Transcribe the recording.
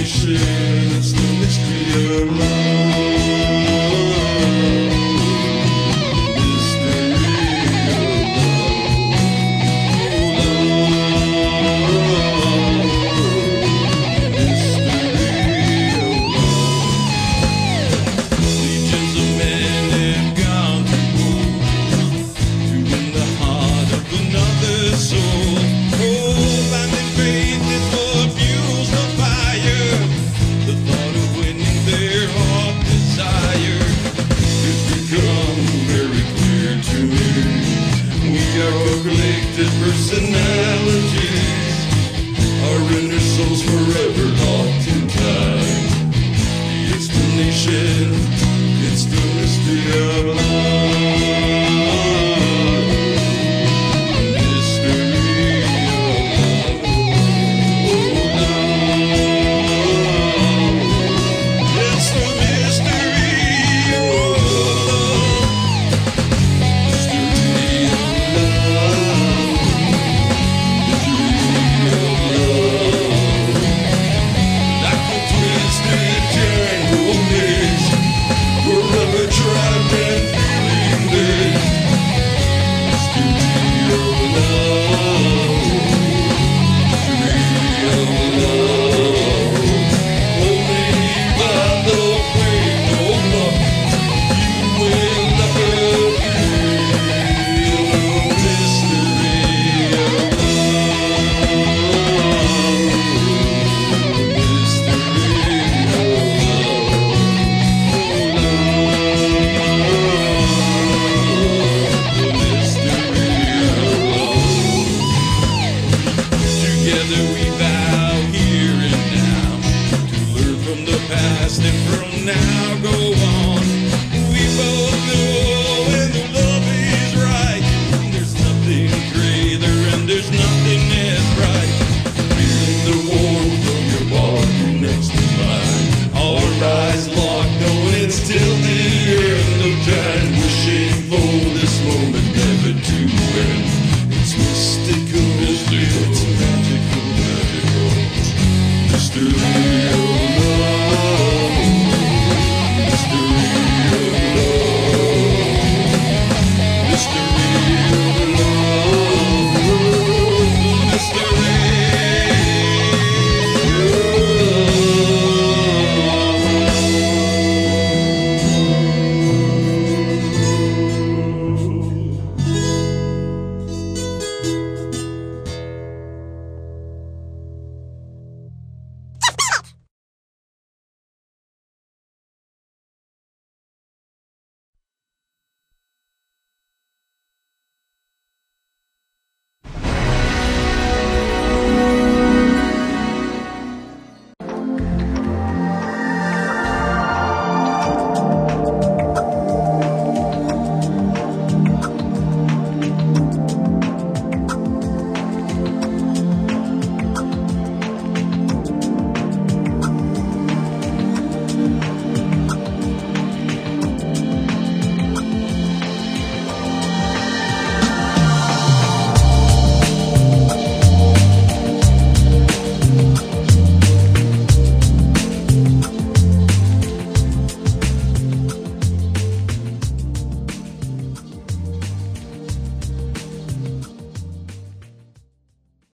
It's the mystery of love. Personalities are in their souls forever locked in time. The explanation, it's the mystery of love. Mystery of love. It's the mystery of love. Mystery of love. Together we vow here and now to learn from the past and from now go on. We both know when the love is right, and there's nothing greater and there's nothing as bright. Feeling the warmth of your body next to mine, our eyes locked, knowing it's till the end of time, wishing for this moment never to end. It's mystical, it's magical, mystery.